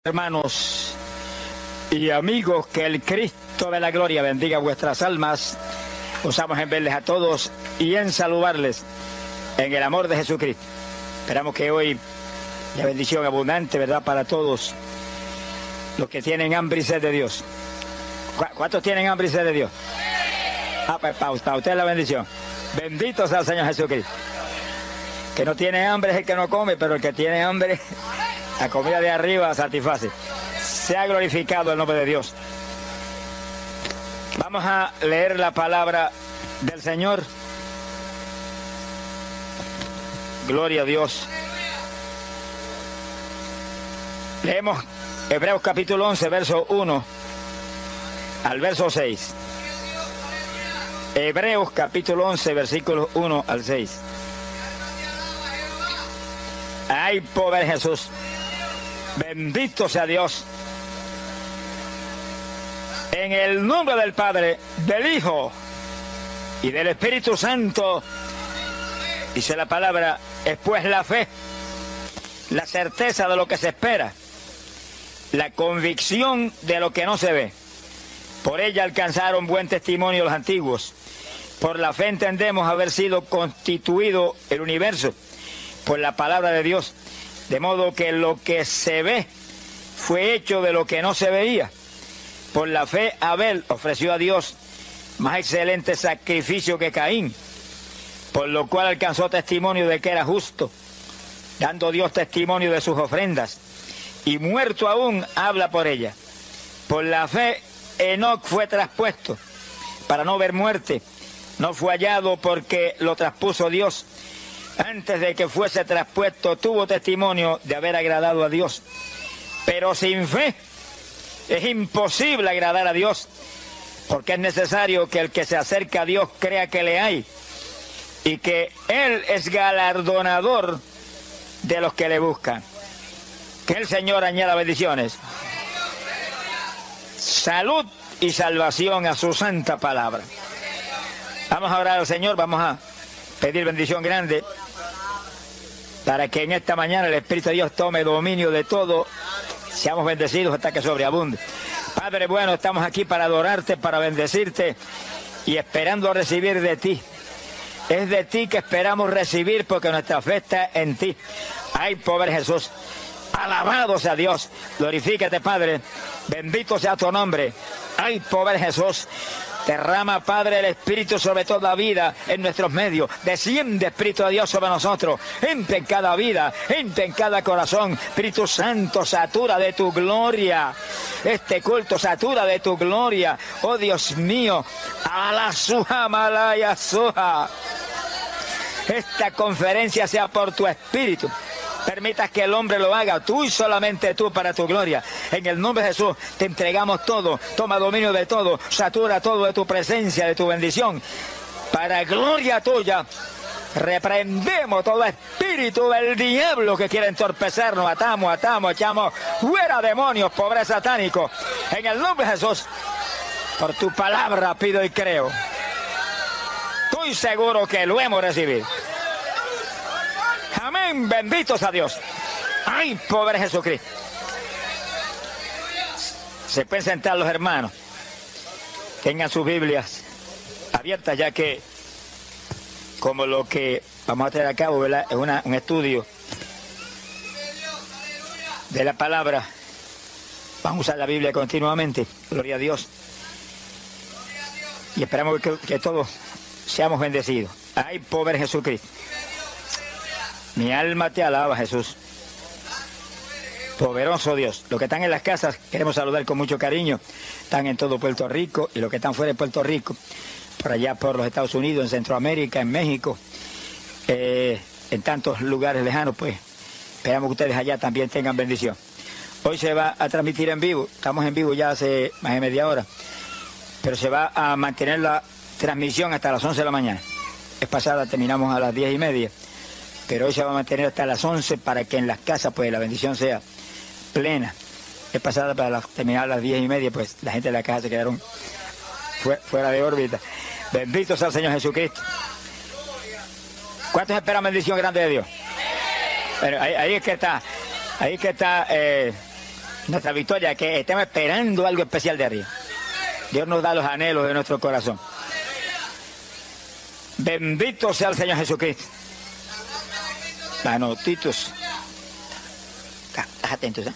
Hermanos y amigos, que el Cristo de la gloria bendiga vuestras almas. Gozamos en verles a todos y en saludarles en el amor de Jesucristo. Esperamos que hoy la bendición abundante, ¿verdad?, para todos los que tienen hambre y sed de Dios. ¿Cuántos tienen hambre y sed de Dios? Pues para usted la bendición. Bendito sea el Señor Jesucristo. Que no tiene hambre es el que no come, pero el que tiene hambre, la comida de arriba satisface. Sea glorificado el nombre de Dios. Vamos a leer la palabra del Señor. Gloria a Dios. Leemos Hebreos capítulo 11, verso 1 al verso 6. Hebreos capítulo 11, versículos 1 al 6. ¡Ay, pobre Jesús! Bendito sea Dios. En el nombre del Padre, del Hijo y del Espíritu Santo, dice la palabra, es pues la fe, la certeza de lo que se espera, la convicción de lo que no se ve. Por ella alcanzaron buen testimonio los antiguos. Por la fe entendemos haber sido constituido el universo por la palabra de Dios, de modo que lo que se ve fue hecho de lo que no se veía. Por la fe Abel ofreció a Dios más excelente sacrificio que Caín, por lo cual alcanzó testimonio de que era justo, dando Dios testimonio de sus ofrendas, y muerto aún habla por ella. Por la fe Enoc fue traspuesto para no ver muerte, no fue hallado porque lo traspuso Dios. Antes de que fuese traspuesto, tuvo testimonio de haber agradado a Dios. Pero sin fe es imposible agradar a Dios, porque es necesario que el que se acerca a Dios crea que le hay y que Él es galardonador de los que le buscan. Que el Señor añada bendiciones, salud y salvación a su santa palabra. Vamos a orar al Señor, vamos a pedir bendición grande para que en esta mañana el Espíritu de Dios tome dominio de todo. Seamos bendecidos hasta que sobreabunde. Padre bueno, estamos aquí para adorarte, para bendecirte y esperando recibir de ti. Es de ti que esperamos recibir porque nuestra fe está en ti. Ay, pobre Jesús. Alabado sea Dios. Glorifícate, Padre. Bendito sea tu nombre. Ay, pobre Jesús. Derrama, Padre, el Espíritu sobre toda vida en nuestros medios. Desciende, Espíritu de Dios, sobre nosotros. Entra en cada vida, entra en cada corazón. Espíritu Santo, satura de tu gloria este culto, satura de tu gloria. Oh Dios mío, a la suja, malaya suja. Esta conferencia sea por tu Espíritu. Permitas que el hombre lo haga, tú y solamente tú, para tu gloria. En el nombre de Jesús te entregamos todo. Toma dominio de todo. Satura todo de tu presencia, de tu bendición. Para gloria tuya, reprendemos todo espíritu del diablo que quiere entorpecernos. Atamos, echamos fuera demonios, pobre satánico. En el nombre de Jesús, por tu palabra pido y creo. Estoy seguro que lo hemos recibido. Amén, bendito sea Dios. Ay, pobre Jesucristo. Se pueden sentar los hermanos. Tengan sus Biblias abiertas, ya que como lo que vamos a traer a cabo, ¿verdad?, es un estudio de la palabra. Vamos a usar la Biblia continuamente. Gloria a Dios. Y esperamos que todos seamos bendecidos. Ay, pobre Jesucristo. Mi alma te alaba, Jesús. Poderoso Dios. Los que están en las casas, queremos saludar con mucho cariño. Están en todo Puerto Rico, y los que están fuera de Puerto Rico, por allá por los Estados Unidos, en Centroamérica, en México, en tantos lugares lejanos, pues esperamos que ustedes allá también tengan bendición. Hoy se va a transmitir en vivo. Estamos en vivo ya hace más de media hora, pero se va a mantener la transmisión hasta las 11 de la mañana. Es pasada, terminamos a las 10:30. Pero hoy se va a mantener hasta las 11 para que en las casas pues la bendición sea plena. Es pasada para terminar a las 10:30, pues la gente de la casa se quedaron fuera de órbita. Bendito sea el Señor Jesucristo. ¿Cuántos esperan bendición grande de Dios? Pero ahí es que está nuestra victoria, que estemos esperando algo especial de arriba. Dios nos da los anhelos de nuestro corazón. Bendito sea el Señor Jesucristo. Manotitos. Estás atentos, ¿eh?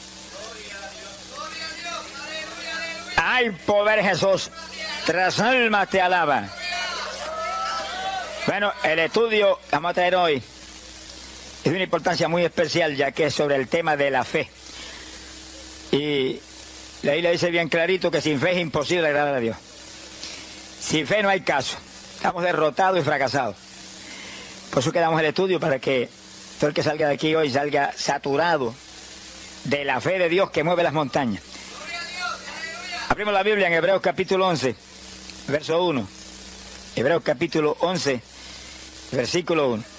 Hay poder, Jesús. Tras almas te alaban. Bueno, el estudio que vamos a traer hoy es de una importancia muy especial, ya que es sobre el tema de la fe. Y la Biblia dice bien clarito que sin fe es imposible agradar a Dios. Sin fe no hay caso. Estamos derrotados y fracasados. Por eso quedamos el estudio, para que todo el que salga de aquí hoy salga saturado de la fe de Dios que mueve las montañas. Abrimos la Biblia en Hebreos capítulo 11, verso 1. Hebreos capítulo 11, versículo 1.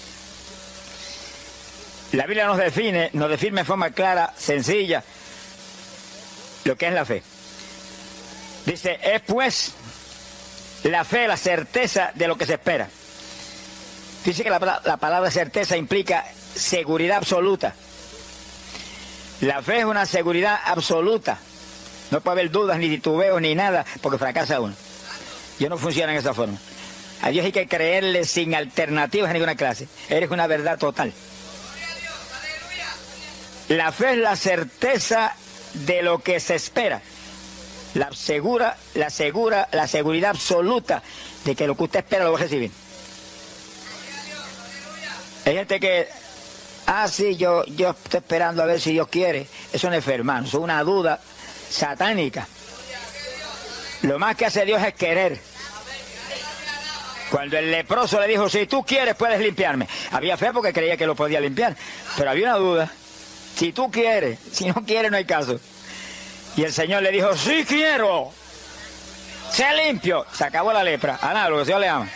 La Biblia nos define en forma clara, sencilla, lo que es la fe. Dice, es pues la fe, la certeza de lo que se espera. Dice que la palabra certeza implica seguridad absoluta. La fe es una seguridad absoluta. No puede haber dudas, ni titubeos, ni nada, porque fracasa uno. Dios no funciona en esa forma. A Dios hay que creerle sin alternativas de ninguna clase. Eres una verdad total. La fe es la certeza de lo que se espera. La seguridad absoluta de que lo que usted espera lo va a recibir. Hay gente que, sí, yo estoy esperando a ver si Dios quiere. Eso no es fe, hermano, eso es una duda satánica. Lo más que hace Dios es querer. Cuando el leproso le dijo, si tú quieres puedes limpiarme, había fe porque creía que lo podía limpiar, pero había una duda. Si tú quieres, si no quieres no hay caso. Y el Señor le dijo, sí quiero, sé limpio. Se acabó la lepra. A nada, lo que el Señor le ama.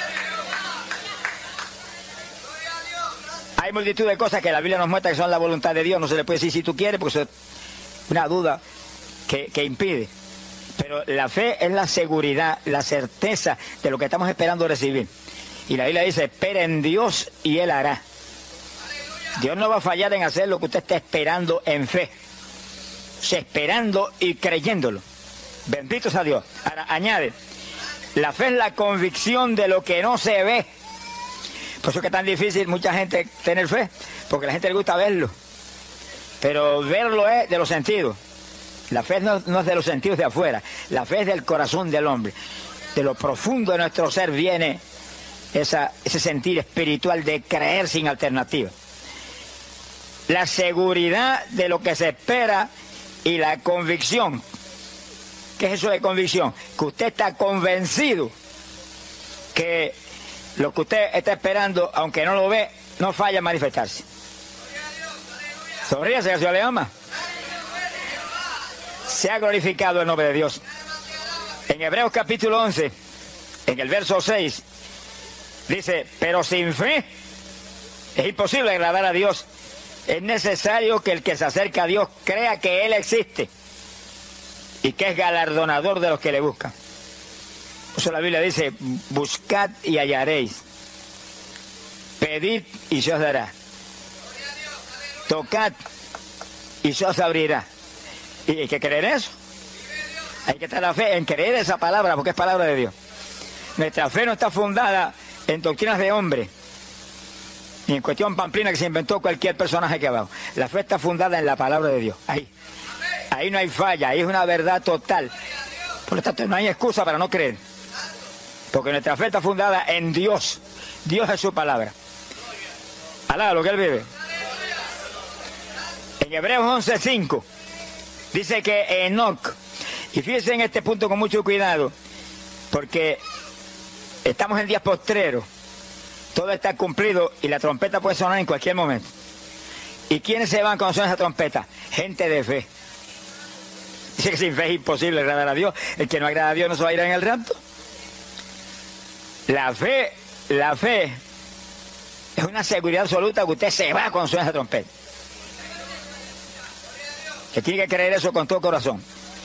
Hay multitud de cosas que la Biblia nos muestra que son la voluntad de Dios. No se le puede decir si tú quieres, porque eso es una duda que impide. Pero la fe es la seguridad, la certeza de lo que estamos esperando recibir. Y la Biblia dice, espera en Dios y Él hará. Dios no va a fallar en hacer lo que usted está esperando en fe. O sea, esperando y creyéndolo. Bendito sea Dios. Ahora, añade, la fe es la convicción de lo que no se ve. Por eso es que es tan difícil mucha gente tener fe, porque a la gente le gusta verlo. Pero verlo es de los sentidos. La fe no es de los sentidos de afuera. La fe es del corazón del hombre. De lo profundo de nuestro ser viene ese sentir espiritual de creer sin alternativa. La seguridad de lo que se espera y la convicción. ¿Qué es eso de convicción? Que usted está convencido que lo que usted está esperando, aunque no lo ve, no falla en manifestarse. Sonríase, que el Señor le ama. Se ha glorificado el nombre de Dios. En Hebreos capítulo 11, en el verso 6, dice, pero sin fe es imposible agradar a Dios. Es necesario que el que se acerca a Dios crea que Él existe y que es galardonador de los que le buscan. Por eso la Biblia dice, buscad y hallaréis, pedid y se os dará, tocad y se os abrirá. Y hay que creer eso. Hay que estar la fe en creer esa palabra, porque es palabra de Dios. Nuestra fe no está fundada en doctrinas de hombre, ni en cuestión pamplina que se inventó cualquier personaje aquí abajo. La fe está fundada en la palabra de Dios. Ahí no hay falla, ahí es una verdad total. Por lo tanto, no hay excusa para no creer. Porque nuestra fe está fundada en Dios. Dios es su palabra. Alá lo que Él vive. En Hebreos 11:5 dice que Enoc, y fíjense en este punto con mucho cuidado, porque estamos en días postreros, todo está cumplido y la trompeta puede sonar en cualquier momento. ¿Y quiénes se van cuando suena esa trompeta? Gente de fe. Dice que sin fe es imposible agradar a Dios. El que no agrada a Dios no se va a ir en el rapto. La fe es una seguridad absoluta que usted se va cuando suena esa trompeta. Que tiene que creer eso con todo corazón.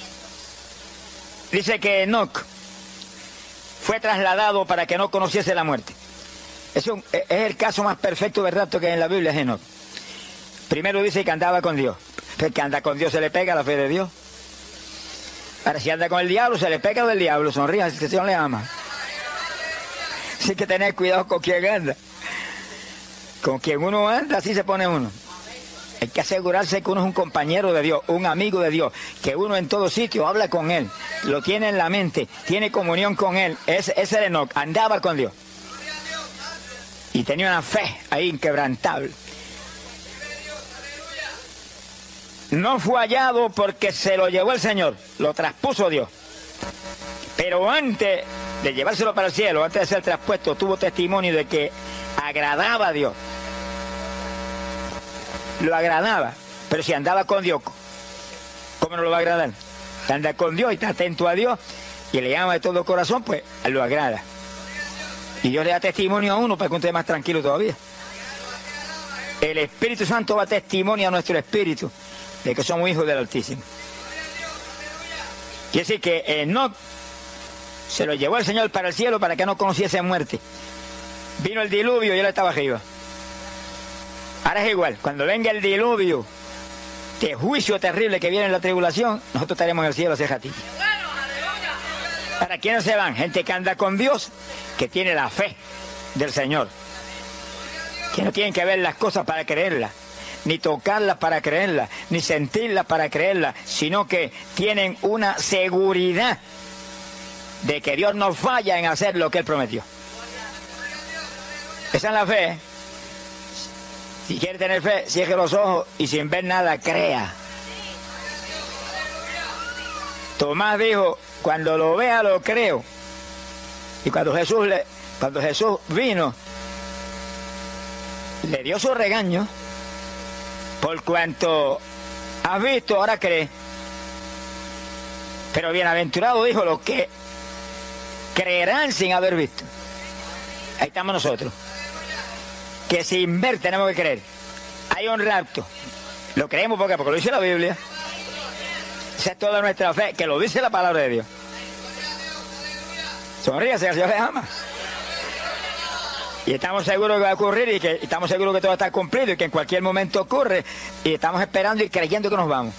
Dice que Enoc fue trasladado para que no conociese la muerte. Es el caso más perfecto, ¿verdad?, que hay en la Biblia es Enoc. Primero dice que andaba con Dios. Pues que anda con Dios se le pega la fe de Dios. Ahora si anda con el diablo, se le pega del diablo. Sonríe, si el Señor le ama. Así que tener cuidado con quien anda. Con quien uno anda, así se pone uno. Hay que asegurarse que uno es un compañero de Dios, un amigo de Dios, que uno en todo sitio habla con Él, lo tiene en la mente, tiene comunión con Él. Ese era Enoc, andaba con Dios. Y tenía una fe ahí inquebrantable. No fue hallado porque se lo llevó el Señor, lo traspuso Dios. Pero antes de llevárselo para el cielo, antes de ser traspuesto, tuvo testimonio de que agradaba a Dios. Lo agradaba, pero si andaba con Dios, ¿cómo no lo va a agradar? Anda con Dios y está atento a Dios y le llama de todo corazón, pues lo agrada. Y Dios le da testimonio a uno para que uno esté más tranquilo todavía. El Espíritu Santo va a testimonio a nuestro espíritu de que somos hijos del Altísimo. Quiere decir que Enoc se lo llevó el Señor para el cielo para que no conociese muerte. Vino el diluvio y él estaba arriba. Ahora es igual, cuando venga el diluvio de juicio terrible que viene en la tribulación, nosotros estaremos en el cielo hacia Jatí. ¿Para quiénes se van? Gente que anda con Dios, que tiene la fe del Señor. Que no tienen que ver las cosas para creerlas, ni tocarlas para creerlas, ni sentirlas para creerlas, sino que tienen una seguridad de que Dios no falla en hacer lo que Él prometió. Esa es la fe. Si quiere tener fe, cierre los ojos y sin ver nada, crea. Tomás dijo, cuando lo vea lo creo. Y cuando Jesús vino, le dio su regaño. Por cuanto has visto, ahora cree. Pero bienaventurado dijo los que creerán sin haber visto. Ahí estamos nosotros. Que sin ver tenemos que creer. Hay un rapto. Lo creemos porque lo dice la Biblia. Esa es toda nuestra fe, que lo dice la palabra de Dios. Sonríase, el Señor les ama. Y estamos seguros que va a ocurrir y que estamos seguros que todo está cumplido y que en cualquier momento ocurre y estamos esperando y creyendo que nos vamos.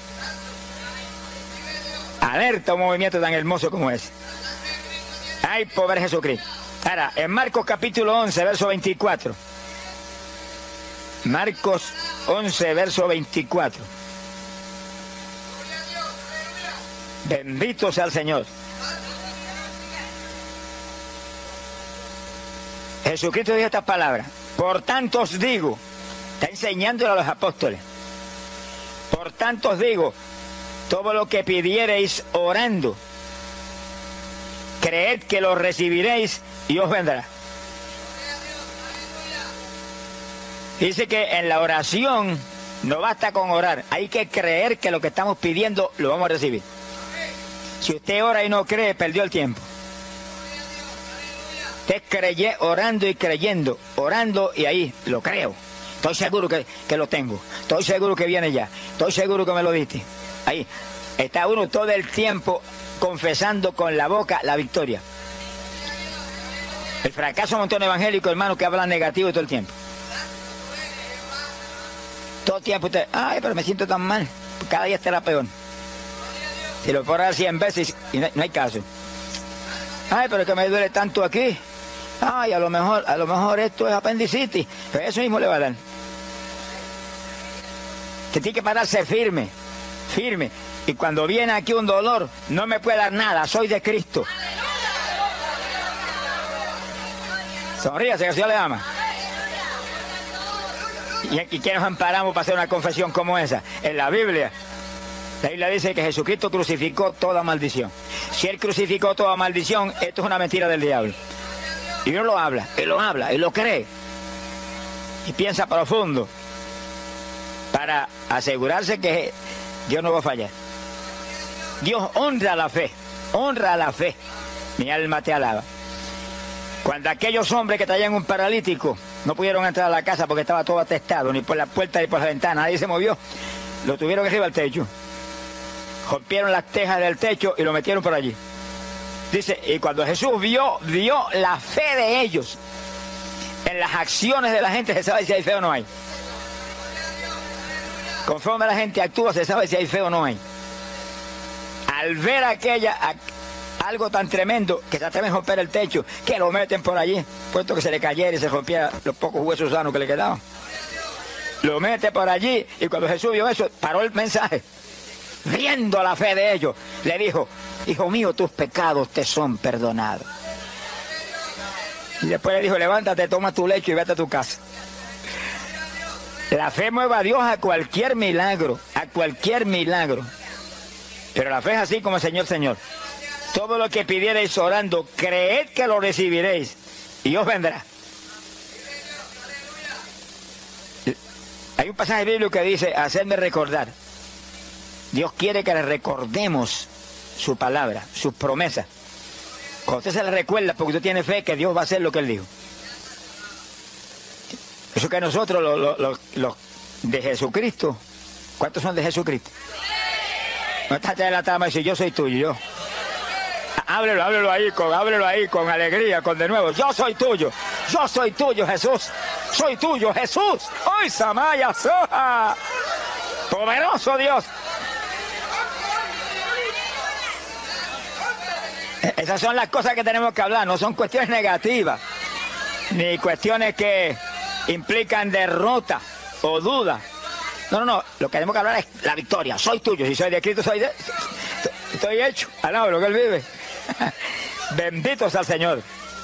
Alerta un movimiento tan hermoso como ese. Ay, pobre Jesucristo. Ahora, en Marcos capítulo 11, verso 24. Marcos 11, verso 24. Bendito sea el Señor. Jesucristo dijo estas palabras. Por tanto os digo, está enseñándole a los apóstoles. Por tanto os digo, todo lo que pidiereis orando, creed que lo recibiréis y os vendrá. Dice que en la oración no basta con orar, hay que creer que lo que estamos pidiendo lo vamos a recibir. Si usted ora y no cree, perdió el tiempo. Usted cree orando y creyendo, orando y ahí lo creo. Estoy seguro que lo tengo, estoy seguro que viene ya, estoy seguro que me lo diste. Ahí está uno todo el tiempo confesando con la boca la victoria. El fracaso montón evangélico, hermano, que habla negativo todo el tiempo. Todo el tiempo usted, ay, pero me siento tan mal, cada día estará peor. Si lo puedo orar 100 veces y no hay caso. Ay, pero es que me duele tanto aquí. Ay, a lo mejor esto es apendicitis, pero eso mismo le va a dar. Que tiene que pararse firme, firme. Y cuando viene aquí un dolor, no me puede dar nada, soy de Cristo. Sonríase, que el Señor le ama. ¿Y qué nos amparamos para hacer una confesión como esa? En la Biblia. La Biblia dice que Jesucristo crucificó toda maldición. Si Él crucificó toda maldición, esto es una mentira del diablo. Y uno lo habla, y lo cree. Y piensa profundo para asegurarse que Dios no va a fallar. Dios honra la fe, honra la fe. Mi alma te alaba. Cuando aquellos hombres que traían un paralítico no pudieron entrar a la casa porque estaba todo atestado, ni por la puerta ni por la ventana, nadie se movió, lo tuvieron arriba del techo. Rompieron las tejas del techo y lo metieron por allí. Dice, y cuando Jesús vio la fe de ellos en las acciones de la gente, se sabe si hay fe o no hay. Conforme la gente actúa, se sabe si hay fe o no hay. Al ver algo tan tremendo, que se atreven a romper el techo, que lo meten por allí, puesto que se le cayera y se rompiera los pocos huesos sanos que le quedaban. Lo mete por allí, y cuando Jesús vio eso, paró el mensaje. Viendo la fe de ellos, le dijo: hijo mío, tus pecados te son perdonados. Y después le dijo: levántate, toma tu lecho y vete a tu casa. La fe mueve a Dios a cualquier milagro, a cualquier milagro. Pero la fe es así como Señor, Señor. Todo lo que pidierais orando, creed que lo recibiréis y os vendrá. Hay un pasaje bíblico que dice: hacedme recordar. Dios quiere que le recordemos su palabra, sus promesas. Cuando usted se le recuerda, porque usted tiene fe que Dios va a hacer lo que Él dijo. Eso que nosotros, los de Jesucristo, ¿cuántos son de Jesucristo? No está de la tama y dice: yo soy tuyo, yo. Háblelo ahí con alegría, con de nuevo: yo soy tuyo, Jesús, soy tuyo, Jesús. ¡Hoy Samaya Soja! Poderoso Dios. Esas son las cosas que tenemos que hablar, no son cuestiones negativas, ni cuestiones que implican derrota o duda. No, lo que tenemos que hablar es la victoria. Soy tuyo, si soy de Cristo, estoy hecho. Alabo lo que Él vive. Bendito sea el Señor.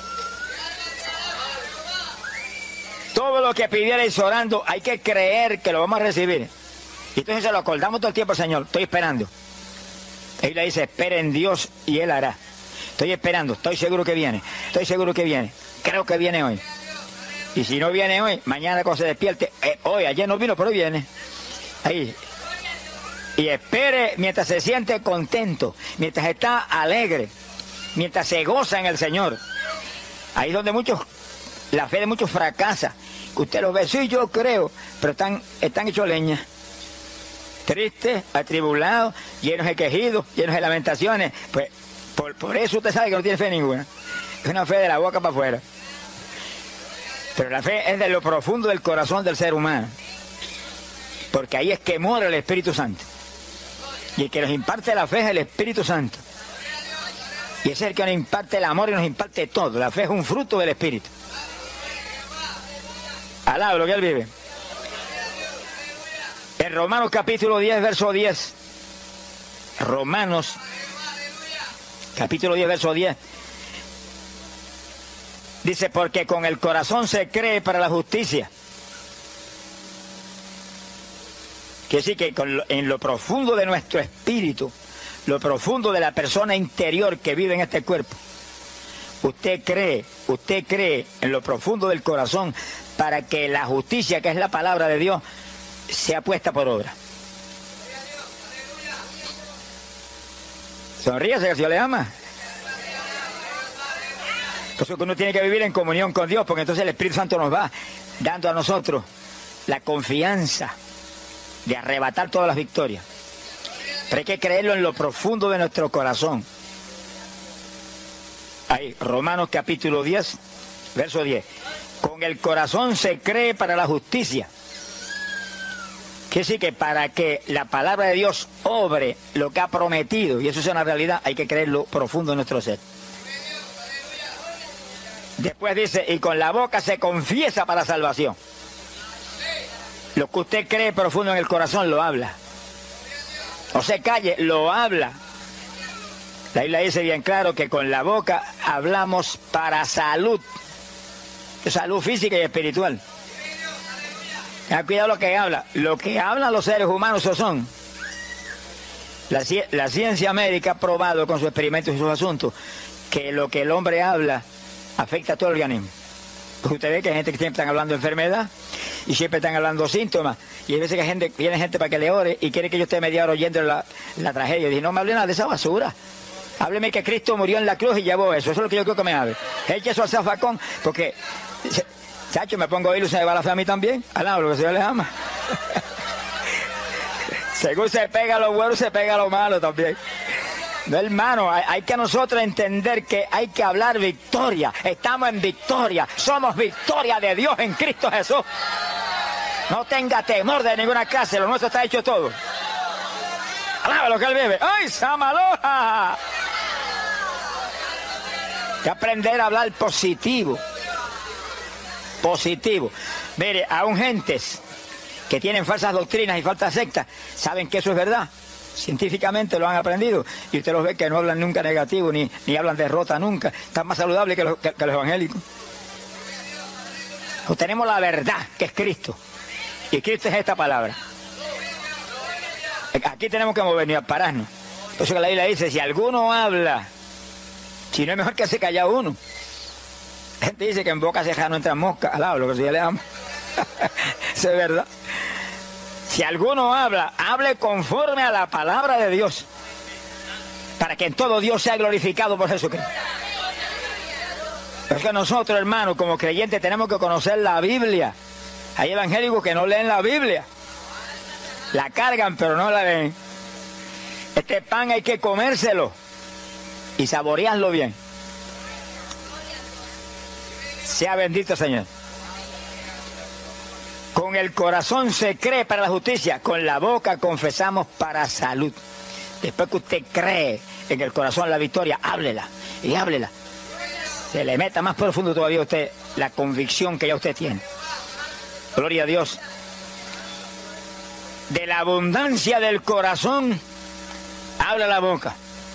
Todo lo que pidierais orando, hay que creer que lo vamos a recibir. Y entonces se lo acordamos todo el tiempo al Señor: estoy esperando. Él le dice: espere en Dios y Él hará. Estoy esperando, estoy seguro que viene, creo que viene hoy. Y si no viene hoy, mañana cuando se despierte, hoy, ayer no vino, pero hoy viene. Ahí. Y espere mientras se siente contento, mientras está alegre, mientras se goza en el Señor. Ahí es donde la fe de muchos fracasa. Usted los ve: sí, yo creo, pero están hechos leña. Tristes, atribulados, llenos de quejidos, llenos de lamentaciones. Pues por eso usted sabe que no tiene fe ninguna. Es una fe de la boca para afuera. Pero la fe es de lo profundo del corazón del ser humano. Porque ahí es que mora el Espíritu Santo. Y el que nos imparte la fe es el Espíritu Santo. Y es el que nos imparte el amor y nos imparte todo. La fe es un fruto del Espíritu. Alaba lo que Él vive. En Romanos capítulo 10, verso 10. Romanos capítulo 10, verso 10. Dice: porque con el corazón se cree para la justicia. Quiere decir que en lo profundo de nuestro espíritu, lo profundo de la persona interior que vive en este cuerpo, usted cree en lo profundo del corazón para que la justicia, que es la palabra de Dios, sea puesta por obra. Sonríase, que el Señor le ama. Entonces uno tiene que vivir en comunión con Dios, porque entonces el Espíritu Santo nos va dando a nosotros la confianza de arrebatar todas las victorias. Pero hay que creerlo en lo profundo de nuestro corazón. Ahí, Romanos capítulo 10, verso 10. Con el corazón se cree para la justicia. Quiere decir que para que la palabra de Dios obre lo que ha prometido, y eso es una realidad, hay que creerlo profundo en nuestro ser. Después dice: y con la boca se confiesa para salvación. Lo que usted cree profundo en el corazón lo habla. No se calle, lo habla. La Biblia dice bien claro que con la boca hablamos para salud. Salud física y espiritual. Tenga cuidado lo que habla. Lo que hablan los seres humanos, eso son. La ciencia médica ha probado con sus experimentos y sus asuntos que lo que el hombre habla afecta a todo el organismo. Porque usted ve que hay gente que siempre están hablando de enfermedad y siempre están hablando de síntomas. Y hay veces que viene gente para que le ore y quiere que yo esté media hora oyendo la tragedia. Y dije: no me hable nada de esa basura. Hábleme que Cristo murió en la cruz y llevó eso. Eso es lo que yo creo que me hable. Eche eso al zafacón, porque, chacho, me pongo a oír y se me va la fe a mí también. Alaba lo que el Señor les ama. Según se pega lo bueno, se pega lo malo también. No, hermano, hay que nosotros entender que hay que hablar victoria. Estamos en victoria. Somos victoria de Dios en Cristo Jesús. No tenga temor de ninguna clase, lo nuestro está hecho todo. Alaba lo que él bebe. ¡Ay, Samaloja! Hay que aprender a hablar positivo. Positivo. Mire, aún gentes que tienen falsas doctrinas y falsas sectas, saben que eso es verdad. Científicamente lo han aprendido. Y usted los ve que no hablan nunca negativo, ni hablan derrota nunca. Están más saludables que los evangélicos. Tenemos la verdad, que es Cristo. Y Cristo es esta palabra. Aquí tenemos que movernos y pararnos. Por eso que la Biblia dice, si alguno habla, si no es mejor que se calla uno. La gente dice que en boca ceja no entran moscas. Alaba lo que yo le amo. Eso es verdad. Si alguno habla, hable conforme a la palabra de Dios, para que en todo Dios sea glorificado por Jesucristo. Es que nosotros, hermanos, como creyentes, tenemos que conocer la Biblia. Hay evangélicos que no leen la Biblia. La cargan, pero no la leen. Este pan hay que comérselo y saborearlo bien. Sea bendito, Señor. Con el corazón se cree para la justicia, con la boca confesamos para salud. Después que usted cree en el corazón la victoria, háblela y háblela. Se le meta más profundo todavía a usted la convicción que ya usted tiene. Gloria a Dios. De la abundancia del corazón habla la boca.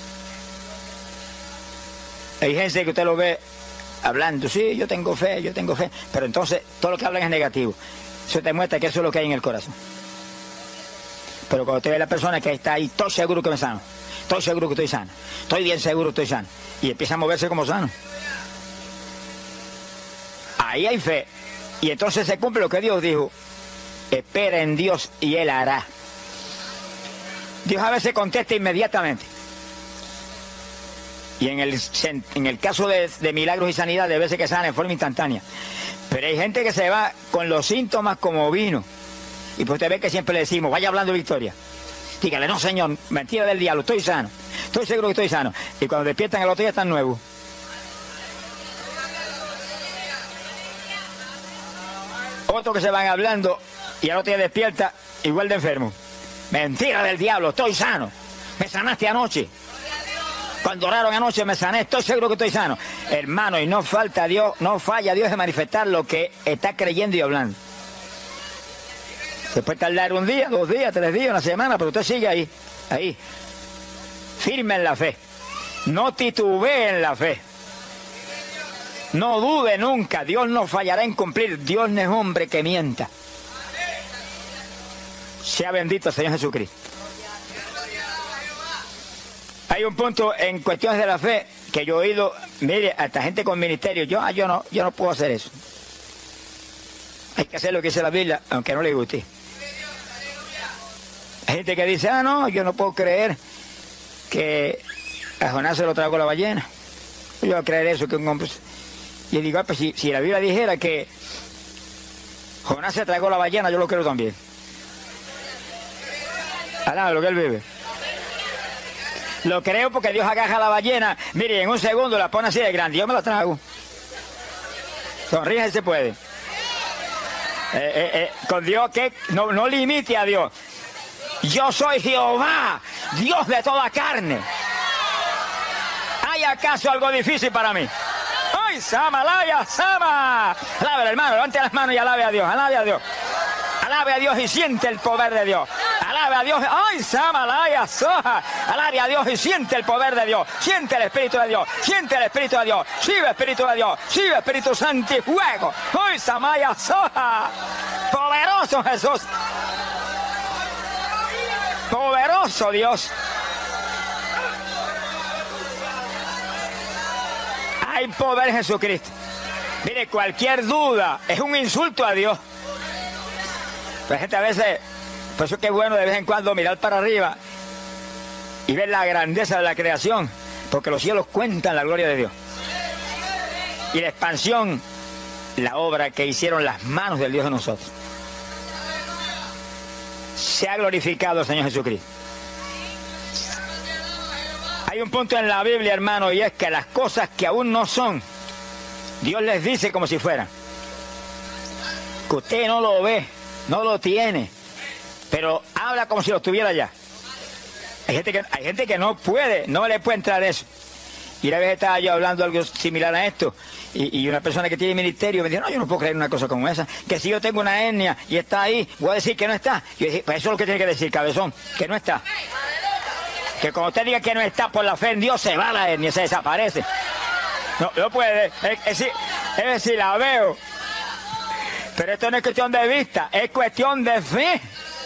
Hay gente que usted lo ve hablando, sí, yo tengo fe, pero entonces todo lo que hablan es negativo. Eso te muestra que eso es lo que hay en el corazón. Pero cuando usted ve a la persona que está ahí, estoy seguro que me sano, estoy seguro que estoy sano, estoy bien seguro que estoy sano, y empieza a moverse como sano. Ahí hay fe. Y entonces se cumple lo que Dios dijo. Espera en Dios y Él hará. Dios a veces contesta inmediatamente. Y en el caso de milagros y sanidad, de veces que sana en forma instantánea. Pero hay gente que se va con los síntomas como vino. Y pues usted ve que siempre le decimos, vaya hablando de victoria. Dígale, no señor, mentira del diablo, estoy sano. Estoy seguro que estoy sano. Y cuando despiertan el otro día están nuevos. Otros que se van hablando y al otro día despierta igual de enfermo. Mentira del diablo, estoy sano. Me sanaste anoche. Cuando oraron anoche me sané, estoy seguro que estoy sano. Hermano, y no falta Dios, no falla Dios de manifestar lo que está creyendo y hablando. Se puede tardar un día, 2 días, 3 días, una semana, pero usted sigue ahí, firme en la fe. No titubee en la fe. No dude nunca, Dios no fallará en cumplir. Dios no es hombre que mienta. Sea bendito el Señor Jesucristo. Hay un punto en cuestiones de la fe que yo he oído, mire, hasta gente con ministerio, yo no puedo hacer eso. Hay que hacer lo que dice la Biblia, aunque no le guste. Hay gente que dice, no, yo no puedo creer que a Jonás se lo tragó la ballena. Yo voy a creer eso, que un hombre... Y digo, pues si la Biblia dijera que Jonás se tragó la ballena, yo lo creo también. Alaba lo que él vive. Lo creo porque Dios agarra la ballena, mire, en un segundo la pone así de grande, yo me la trago. Sonríe si se puede. Con Dios, que no limite a Dios. Yo soy Jehová, Dios de toda carne. ¿Hay acaso algo difícil para mí? ¡Ay, Sama, alaya, Sama! Alabe, hermano, levante las manos y alabe a Dios, alabe a Dios. Alabe a Dios y siente el poder de Dios. Alabe a Dios. ¡Ay, Sama, alaya, Soja! Alabe a Dios y siente el poder de Dios. Siente el Espíritu de Dios. Siente el Espíritu de Dios. Sigue Espíritu de Dios. Sigue Espíritu Santo y fuego. ¡Ay, Samaya, Soja! Poderoso Jesús. Poderoso Dios. Hay poder en Jesucristo. Mire, cualquier duda es un insulto a Dios. La gente a veces, por eso que es bueno de vez en cuando mirar para arriba y ver la grandeza de la creación, porque los cielos cuentan la gloria de Dios. Y la expansión, la obra que hicieron las manos del Dios de nosotros. Sea glorificado el Señor Jesucristo. Hay un punto en la Biblia, hermano, y es que las cosas que aún no son, Dios les dice como si fueran. Que usted no lo ve, no lo tiene, pero habla como si lo tuviera ya. Hay gente que no puede, no le puede entrar eso. Y una vez estaba yo hablando algo similar a esto, y una persona que tiene ministerio me dijo, no, yo no puedo creer una cosa como esa, que si yo tengo una hernia y está ahí, voy a decir que no está. Yo dije, pues eso es lo que tiene que decir, cabezón, que no está. Que cuando usted diga que no está por la fe en Dios, se va la hernia, se desaparece. No puede, es decir, la veo. Pero esto no es cuestión de vista, es cuestión de fe.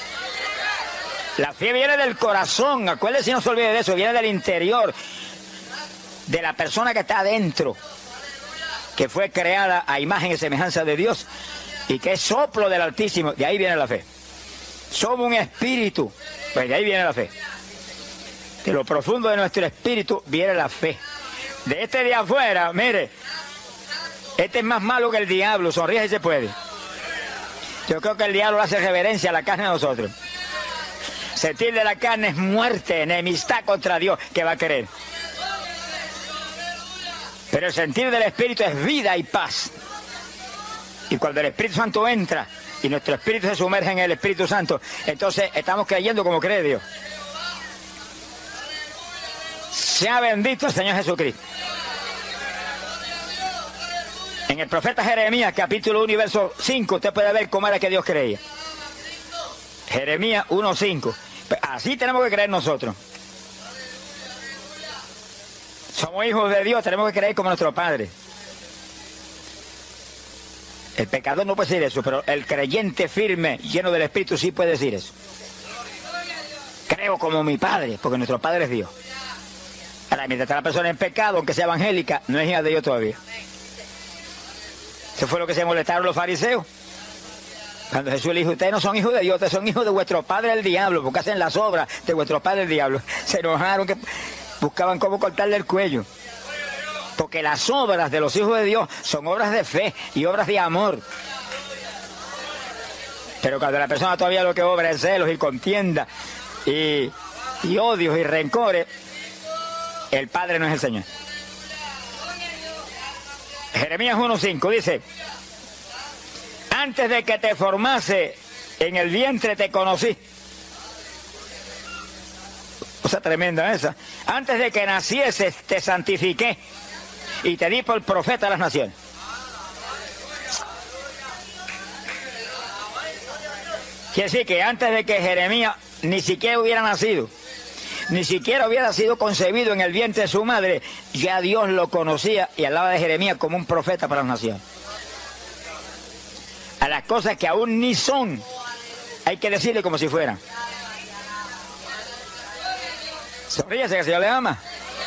La fe viene del corazón, acuérdese y no se olvide de eso, viene del interior, de la persona que está adentro, que fue creada a imagen y semejanza de Dios, y que es soplo del Altísimo, de ahí viene la fe. Somos un espíritu, pues de ahí viene la fe. De lo profundo de nuestro espíritu viene la fe. De este de afuera, mire, este es más malo que el diablo, sonríe si se puede. Yo creo que el diablo hace reverencia a la carne de nosotros. Sentir de la carne es muerte, enemistad contra Dios, que va a querer. Pero el sentir del Espíritu es vida y paz. Y cuando el Espíritu Santo entra y nuestro espíritu se sumerge en el Espíritu Santo, entonces estamos creyendo como cree Dios. Sea bendito el Señor Jesucristo. En el profeta Jeremías, capítulo 1 y verso 5, usted puede ver cómo era que Dios creía. Jeremías 1:5. Así tenemos que creer nosotros. Somos hijos de Dios, tenemos que creer como nuestro Padre. El pecador no puede decir eso, pero el creyente firme, lleno del Espíritu, sí puede decir eso. Creo como mi Padre, porque nuestro Padre es Dios. Ahora, mientras está la persona en pecado, aunque sea evangélica, no es hija de Dios todavía. Eso fue lo que se molestaron los fariseos. Cuando Jesús le dijo, ustedes no son hijos de Dios, ustedes son hijos de vuestro padre el diablo, porque hacen las obras de vuestro padre el diablo. Se enojaron, que buscaban cómo cortarle el cuello. Porque las obras de los hijos de Dios son obras de fe y obras de amor. Pero cuando la persona todavía lo que obra es celos y contienda y odios y rencores, el Padre no es el Señor. Jeremías 1:5 dice, antes de que te formase en el vientre te conocí. Cosa tremenda esa. Antes de que nacieses te santifiqué y te di por profeta a las naciones. Quiere decir que antes de que Jeremías ni siquiera hubiera nacido, ni siquiera hubiera sido concebido en el vientre de su madre, ya Dios lo conocía y hablaba de Jeremías como un profeta para las naciones. A las cosas que aún ni son, hay que decirle como si fueran. Sonríese, que el Señor le ama.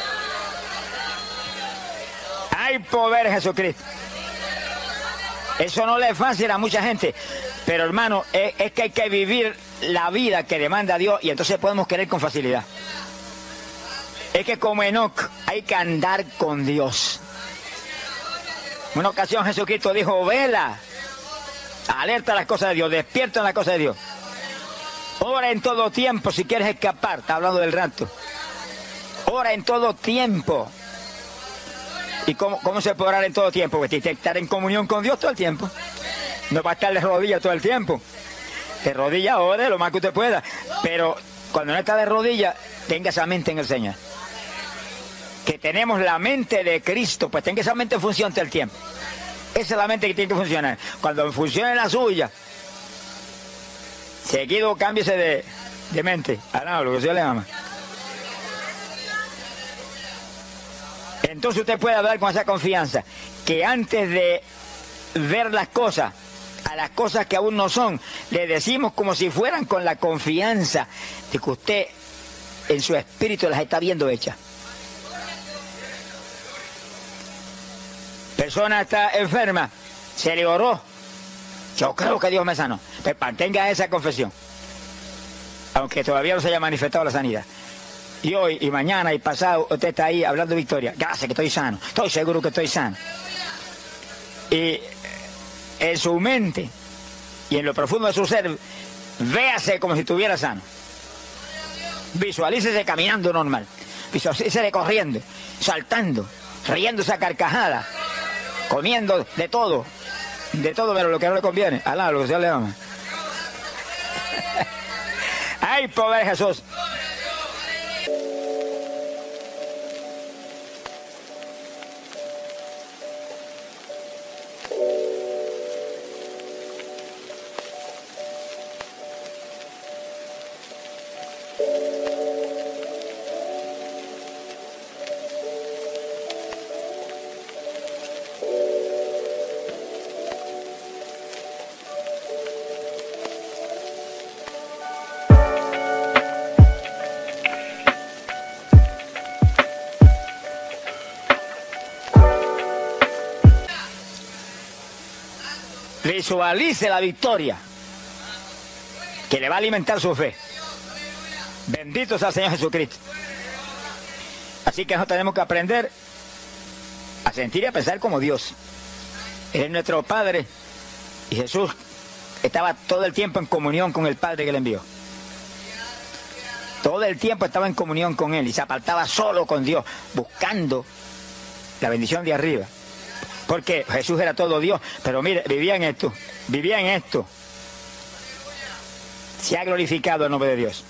Hay poder en Jesucristo. Eso no le es fácil a mucha gente, pero hermano, es que hay que vivir la vida que demanda Dios y entonces podemos querer con facilidad. Es que como Enoc hay que andar con Dios. Una ocasión Jesucristo dijo, vela, alerta a las cosas de Dios, despierta en las cosas de Dios. Ora en todo tiempo si quieres escapar, está hablando del rapto. Ora en todo tiempo. ¿Y cómo se puede orar en todo tiempo? Pues tienes que estar en comunión con Dios todo el tiempo. No va a estar de rodillas todo el tiempo. De rodillas ore lo más que usted pueda. Pero cuando no está de rodillas, tenga esa mente en el Señor. Que tenemos la mente de Cristo, pues tenga esa mente en función todo el tiempo. Esa es la mente que tiene que funcionar. Cuando funcione la suya, seguido cámbiese de mente. Ah, lo que Dios le ama. Entonces usted puede hablar con esa confianza, que antes de ver las cosas, a las cosas que aún no son, le decimos como si fueran con la confianza de que usted en su espíritu las está viendo hechas. Persona está enferma, se le oró, yo creo que Dios me sanó. Pues mantenga esa confesión, aunque todavía no se haya manifestado la sanidad. Y hoy, y mañana, y pasado, usted está ahí hablando de victoria. Gracias que estoy sano, estoy seguro que estoy sano. Y en su mente y en lo profundo de su ser, véase como si estuviera sano. Visualícese caminando normal, visualícese corriendo, saltando, riéndose a carcajadas, comiendo de todo pero lo que no le conviene. Alá, lo que Dios le ama. ¡Ay, pobre Jesús! Visualice la victoria que le va a alimentar su fe. Bendito sea el Señor Jesucristo. Así que nosotros tenemos que aprender a sentir y a pensar como Dios. Él es nuestro Padre y Jesús estaba todo el tiempo en comunión con el Padre que le envió. Todo el tiempo estaba en comunión con Él y se apartaba solo con Dios, buscando la bendición de arriba. Porque Jesús era todo Dios, pero mire, vivía en esto. Se ha glorificado el nombre de Dios.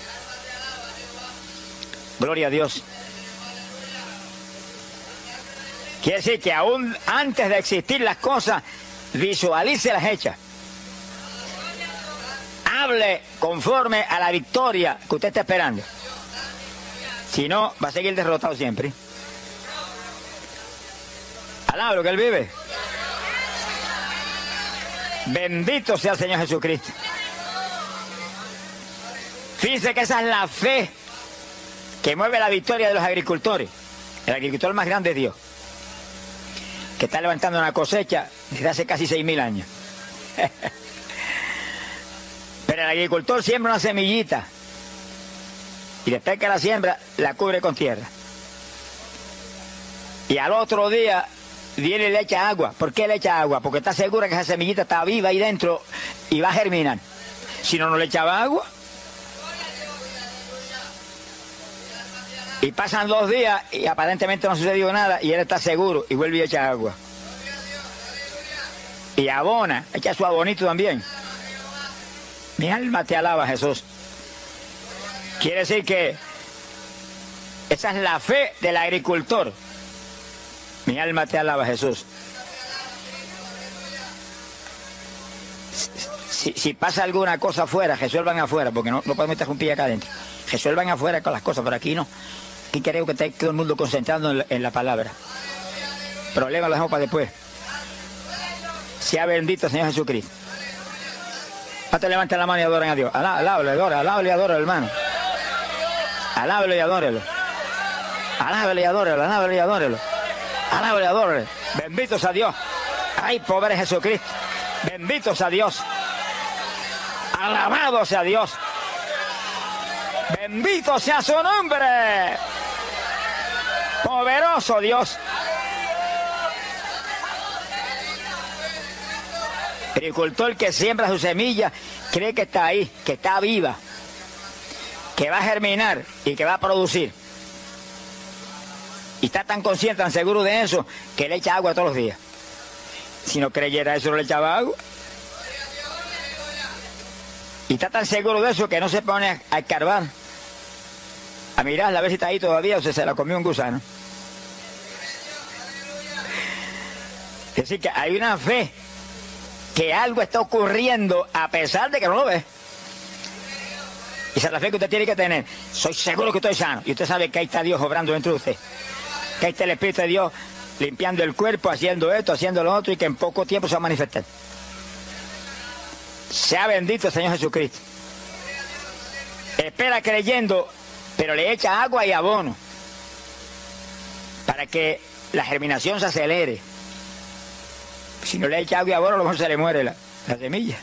Gloria a Dios. Quiere decir que aún antes de existir las cosas, visualice las hechas. Hable conforme a la victoria que usted está esperando. Si no, va a seguir derrotado siempre. Alaba lo que Él vive. Bendito sea el Señor Jesucristo. Fíjense que esa es la fe que mueve la victoria de los agricultores. El agricultor más grande es Dios, que está levantando una cosecha desde hace casi 6.000 años. Pero el agricultor siembra una semillita y después que la siembra, la cubre con tierra. Y al otro día viene y le echa agua. ¿Por qué le echa agua? Porque está segura que esa semillita está viva ahí dentro y va a germinar. Si no, no le echaba agua. Y pasan 2 días y aparentemente no sucedió nada y él está seguro y vuelve y echa agua. Y abona, echa su abonito también. Mi alma te alaba, Jesús. Quiere decir que esa es la fe del agricultor. Mi alma te alaba, Jesús. Si pasa alguna cosa afuera, resuelvan afuera, porque no podemos interrumpir acá adentro. Resuelvan afuera con las cosas, pero aquí no. Aquí queremos que esté todo el mundo concentrado en la palabra. Problemas los dejamos para después. Sea bendito el Señor Jesucristo. Hasta levanten la mano y adoren a Dios. Alábalo y adóralo, hermano. Alábalo y adórelo. Alábalo y adórelo, alábalo y adórelo. Alábalo y adórelo. Bendito sea Dios. Ay, pobre Jesucristo. Bendito sea Dios. Alabado sea Dios. Bendito sea su nombre. Poderoso Dios. El agricultor que siembra su semilla cree que está ahí, que está viva, que va a germinar y que va a producir. Y está tan consciente, tan seguro de eso, que le echa agua todos los días. Si no creyera eso, no le echaba agua. Y está tan seguro de eso que no se pone a escarbar, a mirarla, a ver si está ahí todavía o si se la comió un gusano. Es decir, que hay una fe que algo está ocurriendo a pesar de que no lo ve. Esa es la fe que usted tiene que tener. Soy seguro que estoy sano. Y usted sabe que ahí está Dios obrando dentro de usted. Que ahí está el Espíritu de Dios limpiando el cuerpo, haciendo esto, haciendo lo otro, y que en poco tiempo se va a manifestar. Sea bendito el Señor Jesucristo. Espera creyendo, pero le echa agua y abono para que la germinación se acelere. Si no le echa agua y abono, a lo mejor se le muere la semilla.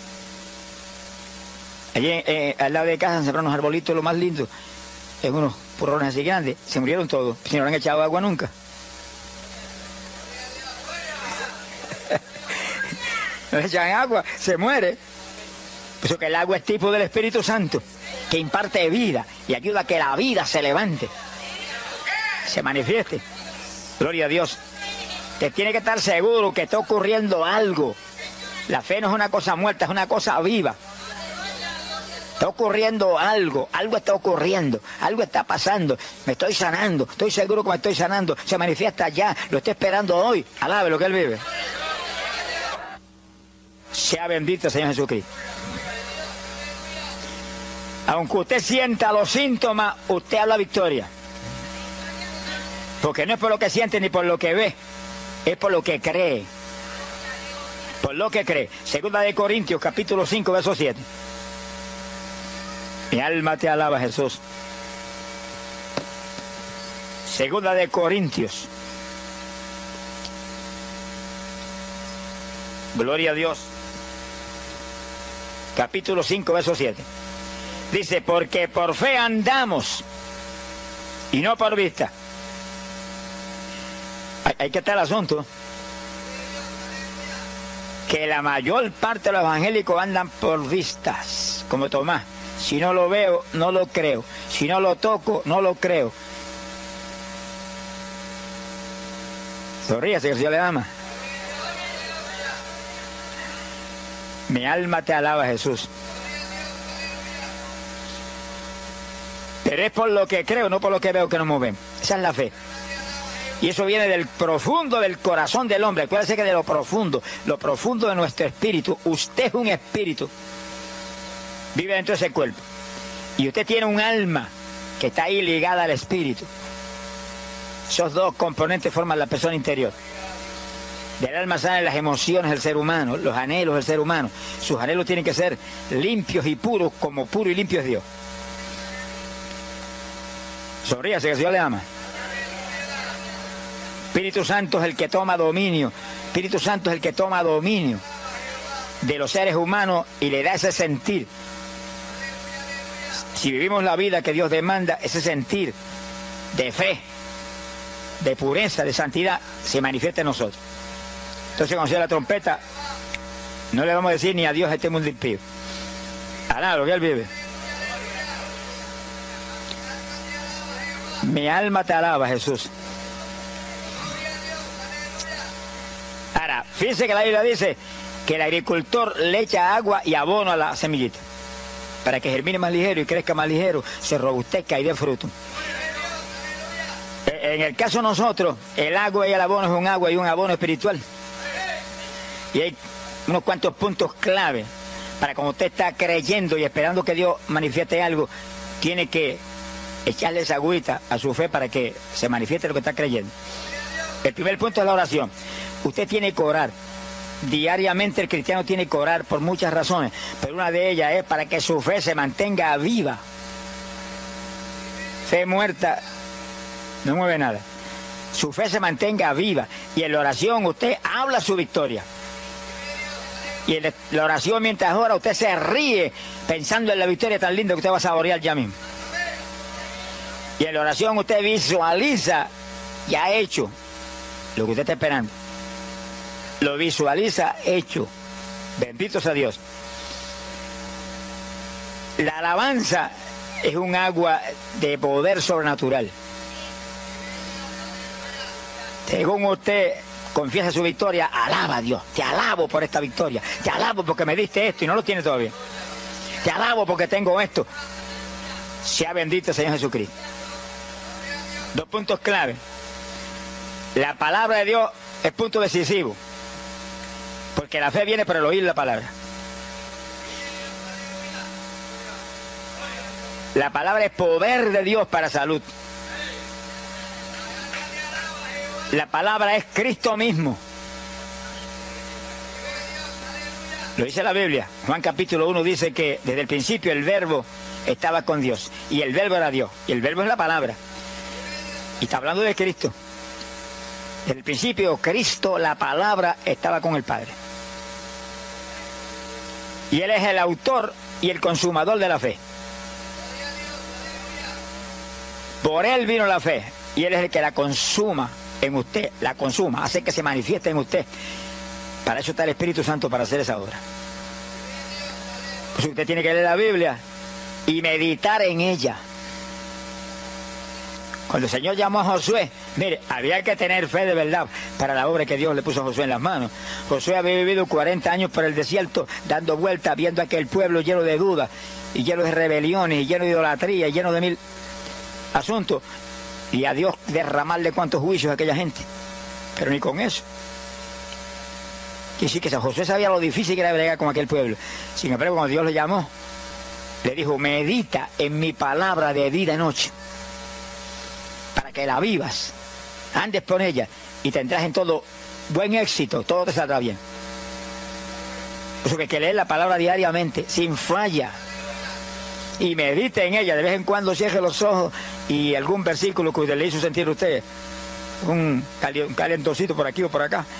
Allí al lado de casa han sembrado unos arbolitos lo más lindos, en unos porrones así grandes. Se murieron todos, si no le han echado agua nunca. No le echan agua, se muere. Por eso que el agua es tipo del Espíritu Santo, que imparte vida y ayuda a que la vida se levante, se manifieste. Gloria a Dios. Te tiene que estar seguro que está ocurriendo algo. La fe no es una cosa muerta, es una cosa viva. Está ocurriendo algo está ocurriendo, algo está pasando, me estoy sanando, estoy seguro que me estoy sanando, se manifiesta ya, lo estoy esperando hoy, alabe lo que Él vive. Sea bendito el Señor Jesucristo. Aunque usted sienta los síntomas, usted habla victoria. Porque no es por lo que siente ni por lo que ve, es por lo que cree. Por lo que cree. Segunda de Corintios, capítulo 5, verso 7. Mi alma te alaba, Jesús. Segunda de Corintios. Gloria a Dios. Capítulo 5, verso 7. Dice, porque por fe andamos y no por vista. Hay que estar el asunto. Que la mayor parte de los evangélicos andan por vistas, como Tomás. Si no lo veo, no lo creo. Si no lo toco, no lo creo. Sonríase, que el Señor le ama. Mi alma te alaba, Jesús. Pero es por lo que creo, no por lo que veo que nos movemos. Esa es la fe. Y eso viene del profundo del corazón del hombre. Acuérdese que de lo profundo de nuestro espíritu. Usted es un espíritu. Vive dentro de ese cuerpo. Y usted tiene un alma que está ahí ligada al espíritu. Esos dos componentes forman la persona interior. Del alma salen las emociones del ser humano, los anhelos del ser humano. Sus anhelos tienen que ser limpios y puros, como puro y limpio es Dios. Sonríase, que el Señor le ama. Espíritu Santo es el que toma dominio. Espíritu Santo es el que toma dominio de los seres humanos y le da ese sentir. Si vivimos la vida que Dios demanda, ese sentir de fe, de pureza, de santidad, se manifiesta en nosotros. Entonces, cuando sea la trompeta, no le vamos a decir ni a Dios a este mundo impío. Alá, lo que Él vive. Mi alma te alaba, Jesús. Ahora, fíjense que la Biblia dice que el agricultor le echa agua y abono a la semillita para que germine más ligero y crezca más ligero, se robustezca y dé fruto. En el caso de nosotros, el agua y el abono es un agua y un abono espiritual. Y hay unos cuantos puntos clave para cuando usted está creyendo y esperando que Dios manifieste algo, tiene que echarle esa agüita a su fe para que se manifieste lo que está creyendo. El primer punto es la oración. Usted tiene que orar. Diariamente el cristiano tiene que orar por muchas razones, pero una de ellas es para que su fe se mantenga viva. Fe muerta no mueve nada. Su fe se mantenga viva y en la oración usted habla su victoria. Y en la oración, mientras ora, usted se ríe pensando en la victoria tan linda que usted va a saborear ya mismo. Y en la oración usted visualiza ya hecho lo que usted está esperando. Lo visualiza hecho. Bendito sea Dios. La alabanza es un agua de poder sobrenatural. Según usted confiesa su victoria, alaba a Dios. Te alabo por esta victoria. Te alabo porque me diste esto y no lo tienes todavía. Te alabo porque tengo esto. Sea bendito el Señor Jesucristo. Dos puntos clave. La palabra de Dios es punto decisivo. Porque la fe viene por el oír la palabra. La palabra es poder de Dios para salud. La palabra es Cristo mismo. Lo dice la Biblia. Juan capítulo 1 dice que desde el principio el verbo estaba con Dios. Y el verbo era Dios. Y el verbo es la palabra. Y está hablando de Cristo. Desde el principio Cristo, la palabra, estaba con el Padre. Y Él es el autor y el consumador de la fe. Por Él vino la fe. Y Él es el que la consuma en usted, la consuma, hace que se manifieste en usted. Para eso está el Espíritu Santo, para hacer esa obra. Pues usted tiene que leer la Biblia y meditar en ella. Cuando el Señor llamó a Josué, mire, había que tener fe de verdad para la obra que Dios le puso a Josué en las manos. Josué había vivido 40 años por el desierto, dando vueltas, viendo a aquel pueblo lleno de dudas, y lleno de rebeliones, y lleno de idolatría, y lleno de mil asuntos. Y a Dios derramarle cuantos juicios a aquella gente. Pero ni con eso. Y sí que Josué sabía lo difícil que era bregar con aquel pueblo. Sin embargo, cuando Dios le llamó, le dijo, medita en mi palabra de día y de noche, para que la vivas, andes por ella, y tendrás en todo buen éxito, todo te saldrá bien. Por eso que hay que leer la palabra diariamente, sin falla, y medite en ella. De vez en cuando cierre los ojos y algún versículo que le hizo sentir a usted un calentocito por aquí o por acá.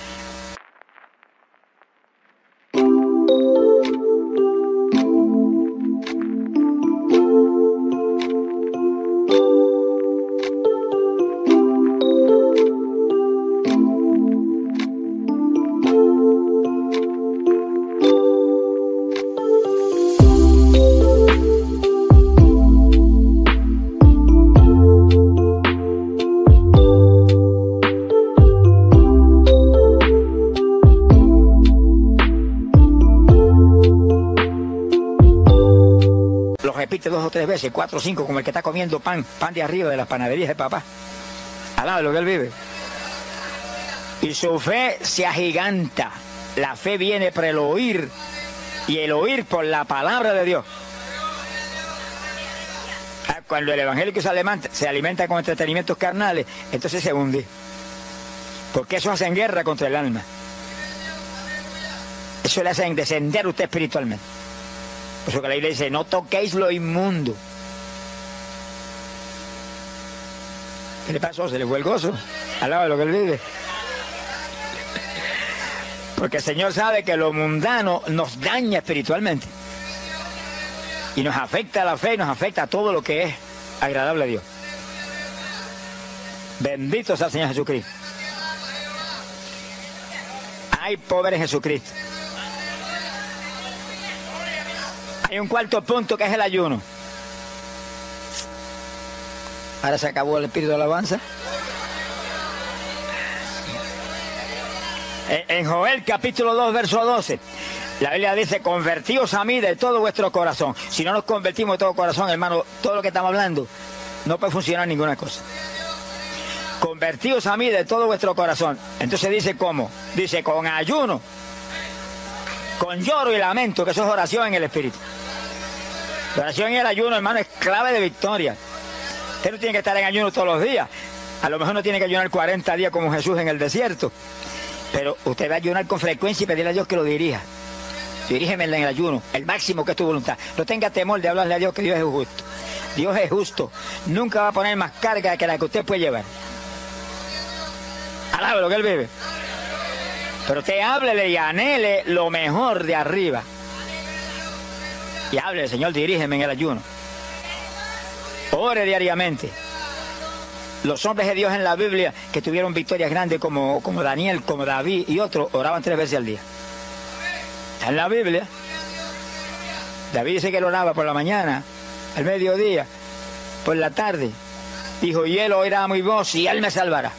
Repite 2 o 3 veces, 4 o 5, como el que está comiendo pan de arriba de las panaderías de papá. Alaba lo que él vive. Y su fe se agiganta. La fe viene por el oír, y el oír por la palabra de Dios. Cuando el evangélico se alimenta con entretenimientos carnales, entonces se hunde. Porque eso hace guerra contra el alma. Eso le hace descender a usted espiritualmente. Por eso que la Biblia dice, no toquéis lo inmundo. ¿Qué le pasó? ¿Se le fue el gozo? Alaba lo que él vive. Porque el Señor sabe que lo mundano nos daña espiritualmente. Y nos afecta a la fe, y nos afecta a todo lo que es agradable a Dios. Bendito sea el Señor Jesucristo. Hay poder en Jesucristo. Hay un cuarto punto que es el ayuno. Ahora se acabó el espíritu de alabanza. En Joel capítulo 2 verso 12, la Biblia dice, convertíos a mí de todo vuestro corazón. Si no nos convertimos de todo corazón, hermano, todo lo que estamos hablando no puede funcionar ninguna cosa. Convertíos a mí de todo vuestro corazón. Entonces dice, ¿cómo? Dice, con ayuno, con lloro y lamento, que eso es oración en el espíritu. La oración y el ayuno, hermano, es clave de victoria. Usted no tiene que estar en ayuno todos los días. A lo mejor no tiene que ayunar 40 días como Jesús en el desierto. Pero usted va a ayunar con frecuencia y pedirle a Dios que lo dirija. Dirígeme en el ayuno, el máximo que es tu voluntad. No tenga temor de hablarle a Dios, que Dios es justo. Dios es justo. Nunca va a poner más carga que la que usted puede llevar. Alabe lo que Él vive. Pero usted háblele y anhele lo mejor de arriba. Y hable, Señor, dirígeme en el ayuno. Ore diariamente. Los hombres de Dios en la Biblia que tuvieron victorias grandes como Daniel, como David y otros, oraban 3 veces al día. Está en la Biblia. David dice que él oraba por la mañana, al mediodía, por la tarde. Dijo, y él oirá mi voz y él me salvará.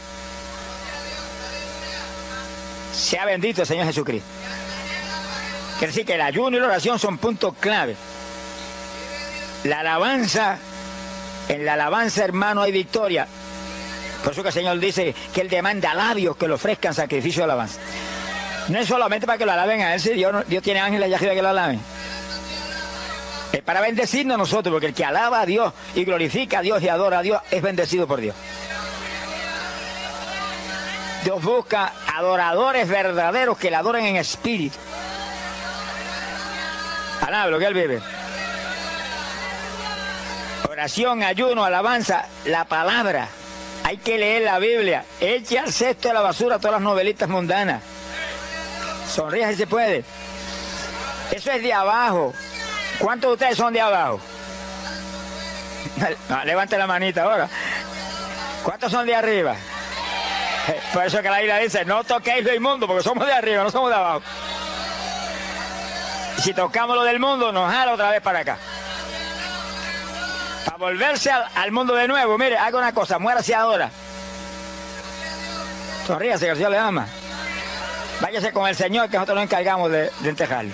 Sea bendito el Señor Jesucristo. Quiere decir que el ayuno y la oración son puntos clave. La alabanza, en la alabanza, hermano, hay victoria. Por eso que el Señor dice que Él demanda labios que le ofrezcan sacrificio de alabanza. No es solamente para que lo alaben a Él, si Dios tiene ángeles allá arriba que lo alaben. Es para bendecirnos nosotros, porque el que alaba a Dios y glorifica a Dios y adora a Dios es bendecido por Dios. Dios busca adoradores verdaderos que le adoren en espíritu. Alaba lo que Él vive. Oración, ayuno, alabanza, la palabra. Hay que leer la Biblia. Eche al cesto de la basura todas las novelitas mundanas. Sonríe si se puede. Eso es de abajo. ¿Cuántos de ustedes son de abajo? No, levante la manita ahora. ¿Cuántos son de arriba? Por eso que la Biblia dice, no toquéis lo inmundo, porque somos de arriba, no somos de abajo. Y si tocamos lo del mundo, nos jala otra vez para acá. Para volverse al mundo de nuevo. Mire, haga una cosa, muérase ahora. Sonríase, que el Señor le ama. Váyase con el Señor, que nosotros nos encargamos de enterrarlo.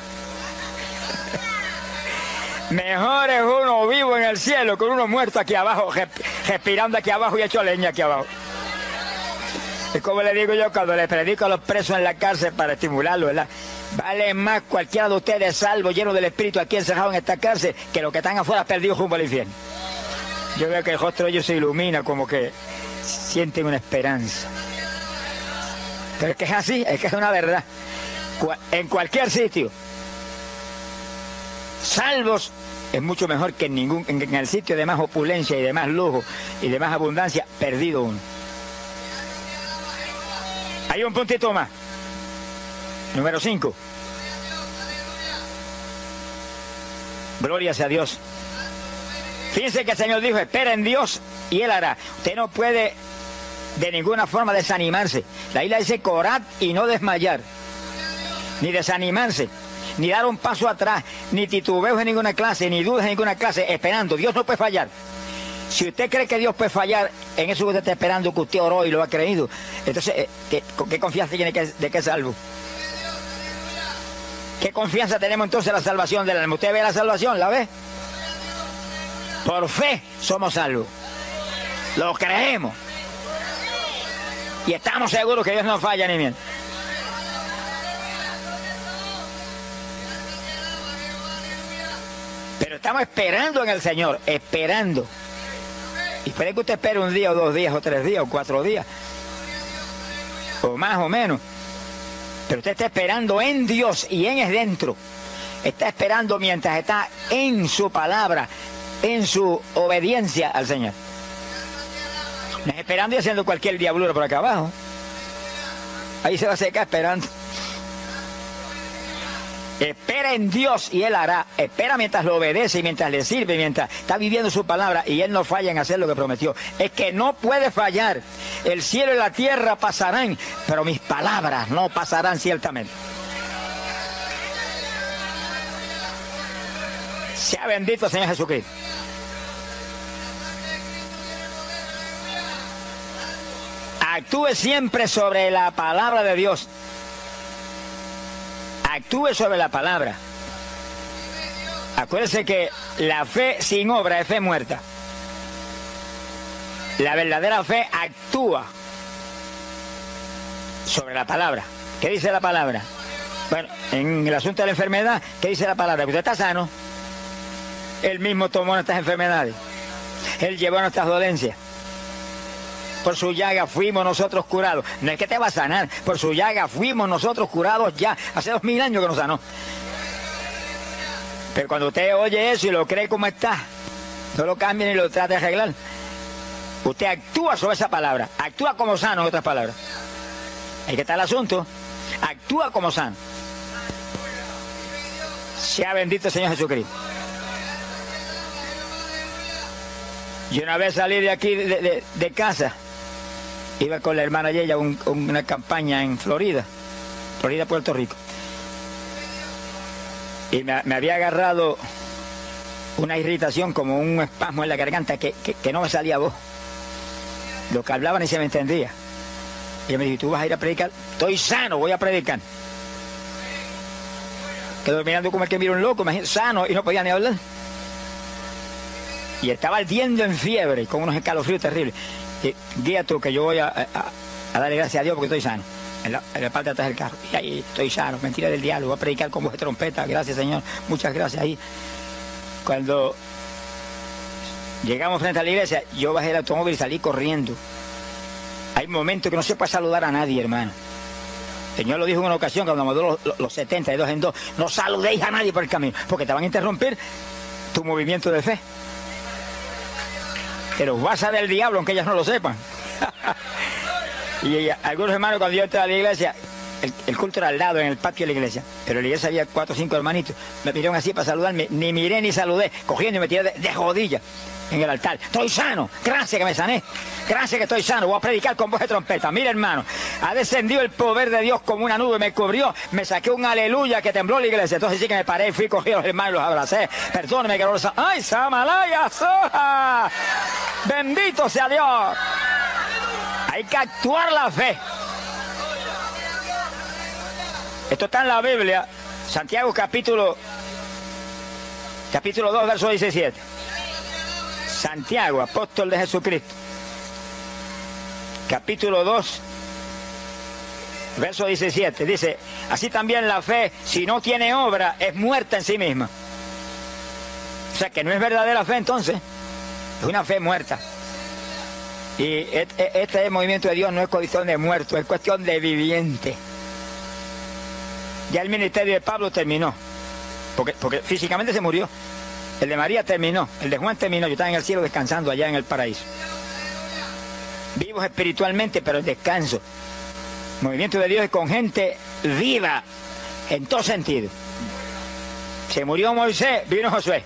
Mejor es uno vivo en el cielo que uno muerto aquí abajo, respirando aquí abajo y hecho leña aquí abajo. Es como le digo yo cuando le predico a los presos en la cárcel para estimularlos, ¿verdad? Vale más cualquiera de ustedes salvo, lleno del Espíritu, aquí encerrado en esta cárcel, que los que están afuera perdidos rumbo al infierno. Yo veo que el rostro de ellos se ilumina, como que sienten una esperanza. Pero es que es así, es que es una verdad. En cualquier sitio, salvos es mucho mejor que en el sitio de más opulencia y de más lujo y de más abundancia, perdido uno. Hay un puntito más. Número 5. Gloria sea a Dios. Fíjense que el Señor dijo, espera en Dios y Él hará. Usted no puede de ninguna forma desanimarse. La Biblia dice, corad y no desmayar. Ni desanimarse, ni dar un paso atrás, ni titubeos en ninguna clase, ni dudas en ninguna clase, esperando. Dios no puede fallar. Si usted cree que Dios puede fallar en eso que usted está esperando, que usted oró y lo ha creído, entonces, ¿qué confianza tiene de que es salvo? ¿Qué confianza tenemos entonces en la salvación del alma? ¿Usted ve la salvación? ¿La ve? Por fe somos salvos. Lo creemos. Y estamos seguros que Dios no falla ni miente. Pero estamos esperando en el Señor, esperando. Y puede que usted espere un día, o 2 días, o 3 días, o 4 días, o más o menos. Pero usted está esperando en Dios y en es dentro. Está esperando mientras está en su palabra, en su obediencia al Señor. No es esperando y haciendo cualquier diablura por acá abajo. Ahí se va a secar esperando. Espera en Dios y Él hará. Espera mientras lo obedece y mientras le sirve, mientras está viviendo su palabra y Él no falla en hacer lo que prometió. Es que no puede fallar. El cielo y la tierra pasarán, pero mis palabras no pasarán ciertamente. Sea bendito el Señor Jesucristo. Actúe siempre sobre la palabra de Dios. Actúe sobre la palabra. Acuérdese que la fe sin obra es fe muerta. La verdadera fe actúa sobre la palabra. ¿Qué dice la palabra? Bueno, en el asunto de la enfermedad, ¿qué dice la palabra? Que usted está sano. Él mismo tomó nuestras enfermedades. Él llevó nuestras dolencias. Por su llaga fuimos nosotros curados. No es que te va a sanar. Por su llaga fuimos nosotros curados ya. Hace 2000 años que nos sanó. Pero cuando usted oye eso y lo cree como está, no lo cambie ni lo trate de arreglar. Usted actúa sobre esa palabra. Actúa como sano, en otras palabras. Ahí que está el asunto. Actúa como sano. Sea bendito el Señor Jesucristo. Yo una vez salí de aquí de casa. Iba con la hermana y ella a una campaña en Florida, Puerto Rico. Y me había agarrado una irritación, como un espasmo en la garganta, que no me salía voz. Lo que hablaban ni se me entendía. Y ella me dijo, ¿tú vas a ir a predicar? Estoy sano, voy a predicar. Quedó mirando como el que mira un loco, imagínate, sano, y no podía ni hablar. Y estaba ardiendo en fiebre, con unos escalofríos terribles. Y, guía tú, que yo voy a darle gracias a Dios porque estoy sano. En la parte de atrás del carro. Y ahí estoy sano, mentira del diablo. Voy a predicar con voz de trompeta. Gracias, Señor. Muchas gracias. Ahí, cuando llegamos frente a la iglesia, yo bajé el automóvil y salí corriendo. Hay momentos que no se puede saludar a nadie, hermano. El Señor lo dijo en una ocasión, cuando mandó los 70 de 2 en 2. No saludéis a nadie por el camino, porque te van a interrumpir tu movimiento de fe. Pero vas a del diablo, aunque ellas no lo sepan. Y algunos hermanos, cuando yo entré a la iglesia, el culto era al lado, en el patio de la iglesia, pero en la iglesia había 4 o 5 hermanitos, me pidieron así para saludarme, ni miré ni saludé, cogiendo y me tiré de rodillas. en el altar. Estoy sano, gracias que me sané, gracias que estoy sano, voy a predicar con voz de trompeta. Mira, hermano, ha descendido el poder de Dios como una nube, me cubrió, me saqué un aleluya que tembló la iglesia. Entonces sí que me paré, fui, cogí a los hermanos y los abracé. Perdóneme que no los... ¡Ay, Samalaya, Soja! ¡Bendito sea Dios! Hay que actuar la fe. Esto está en la Biblia, Santiago capítulo 2, verso 17. Santiago, apóstol de Jesucristo. Capítulo 2, verso 17. Dice, así también la fe, si no tiene obra, es muerta en sí misma. O sea, que no es verdadera fe entonces. Es una fe muerta. Y este movimiento de Dios no es cuestión de muerto, es cuestión de viviente. Ya el ministerio de Pablo terminó, porque físicamente se murió. El de María terminó, el de Juan terminó. Yo estaba en el cielo descansando allá en el paraíso. Vivos espiritualmente, pero en descanso. El movimiento de Dios es con gente viva, en todo sentido. Se murió Moisés, vino Josué.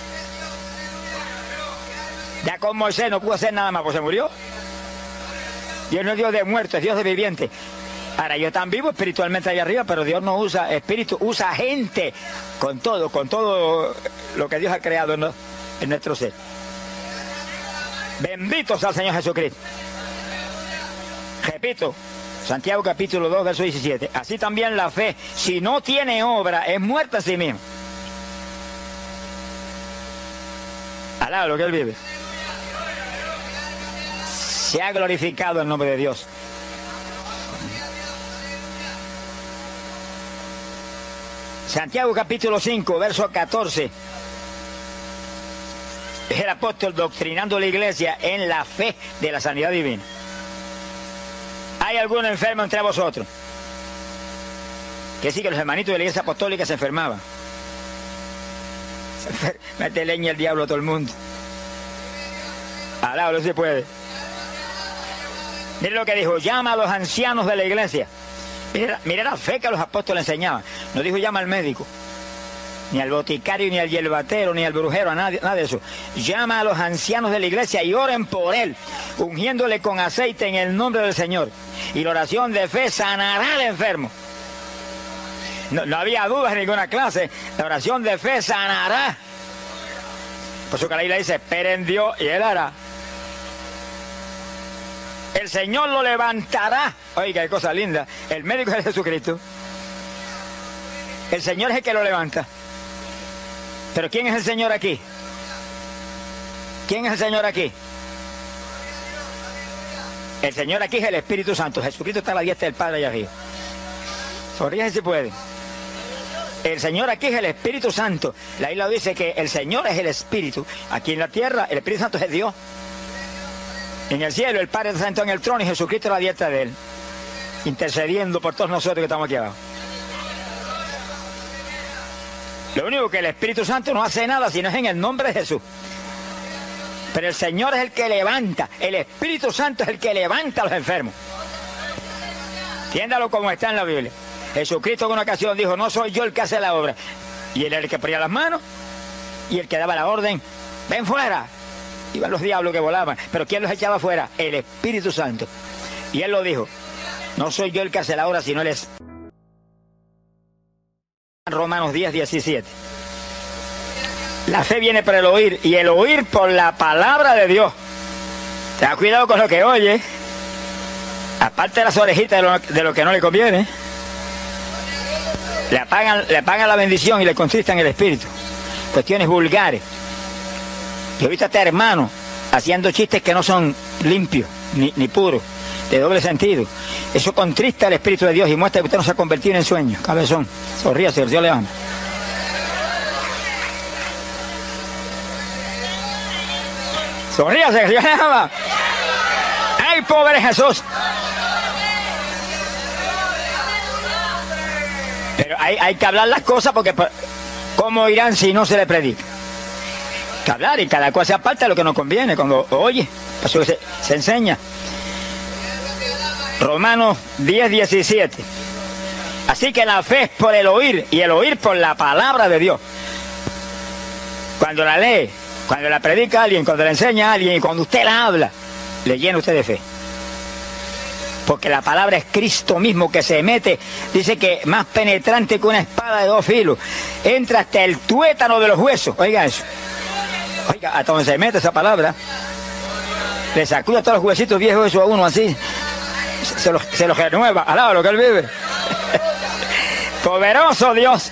Ya con Moisés no pudo hacer nada más, pues se murió. Dios no es Dios de muertos, es Dios de vivientes. Ahora, ellos están vivos espiritualmente allá arriba, pero Dios no usa espíritu, usa gente con todo lo que Dios ha creado en nuestro ser. Bendito sea el Señor Jesucristo. Repito, Santiago capítulo 2, verso 17. Así también la fe, si no tiene obra, es muerta en sí misma. Alá lo que Él vive. Se ha glorificado el nombre de Dios. Santiago capítulo 5, verso 14. Es el apóstol doctrinando a la iglesia en la fe de la sanidad divina. ¿Hay algún enfermo entre vosotros? Que sí, que los hermanitos de la iglesia apostólica se enfermaban. Mete leña el diablo a todo el mundo. Alá, no se puede. Mire lo que dijo, llama a los ancianos de la iglesia. Mira la fe que los apóstoles enseñaban. No dijo llama al médico, ni al boticario, ni al hierbatero, ni al brujero, a nadie, nada de eso. Llama a los ancianos de la iglesia y oren por él, ungiéndole con aceite en el nombre del Señor. Y la oración de fe sanará al enfermo. No había dudas en ninguna clase. La oración de fe sanará. Por eso que la Biblia dice, espera en Dios y Él hará. El Señor lo levantará. Oiga, qué cosa linda. El médico es Jesucristo. El Señor es el que lo levanta. Pero ¿quién es el Señor aquí? ¿Quién es el Señor aquí? El Señor aquí es el Espíritu Santo. Jesucristo está a la diestra del Padre allá arriba. Sonríe si puede. El Señor aquí es el Espíritu Santo. La Biblia dice que el Señor es el Espíritu. Aquí en la tierra el Espíritu Santo es Dios. En el cielo el Padre está sentado en el trono y Jesucristo a la diestra de Él, intercediendo por todos nosotros que estamos aquí abajo. Lo único que el Espíritu Santo no hace nada si no es en el nombre de Jesús. Pero el Señor es el que levanta. El Espíritu Santo es el que levanta a los enfermos. Entiéndalo como está en la Biblia. Jesucristo en una ocasión dijo, no soy yo el que hace la obra. Y Él era el que ponía las manos y el que daba la orden, ven fuera. Iban los diablos que volaban. Pero ¿quién los echaba fuera? El Espíritu Santo. Y Él lo dijo, no soy yo el que hace la obra, sino Él es. Romanos 10, 17. La fe viene por el oír, y el oír por la palabra de Dios. Ten cuidado con lo que oye. Aparte de las orejitas de lo que no le conviene. Le apagan la bendición y le contristan el espíritu. Cuestiones vulgares. Yo he visto a este hermano haciendo chistes que no son limpios, ni puros, de doble sentido. Eso contrista el Espíritu de Dios y muestra que usted no se ha convertido en sueño, cabezón. Sonríase, Dios le ama. Sonríase, que Dios le ama. ¡Ay, pobre Jesús! Pero hay que hablar las cosas porque ¿cómo irán si no se le predica? Que hablar y cada cual se aparta de lo que nos conviene cuando oye, eso se enseña. Romanos 10, 17. Así que la fe es por el oír y el oír por la palabra de Dios. Cuando la lee, Cuando la predica a alguien, cuando la enseña a alguien y cuando usted la habla, le llena usted de fe. Porque la palabra es Cristo mismo que se mete, dice que más penetrante que una espada de 2 filos. Entra hasta el tuétano de los huesos. Oiga eso. Oiga, hasta donde se mete esa palabra. Le sacuda todos los huesitos viejos eso a uno así. Se los renueva. Alaba lo que él vive. Poderoso Dios.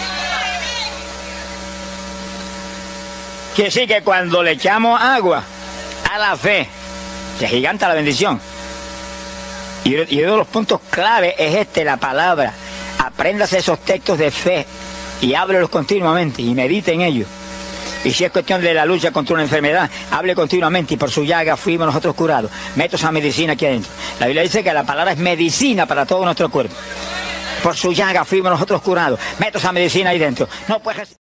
Que sí que cuando le echamos agua a la fe, se agiganta la bendición. Y uno de los puntos clave es la palabra. Apréndase esos textos de fe y háblelos continuamente y medite en ellos. Y si es cuestión de la lucha contra una enfermedad, hable continuamente y por su llaga fuimos nosotros curados. Meta esa medicina aquí adentro. La Biblia dice que la palabra es medicina para todo nuestro cuerpo. Por su llaga fuimos nosotros curados. Meta esa medicina ahí dentro. No puedes...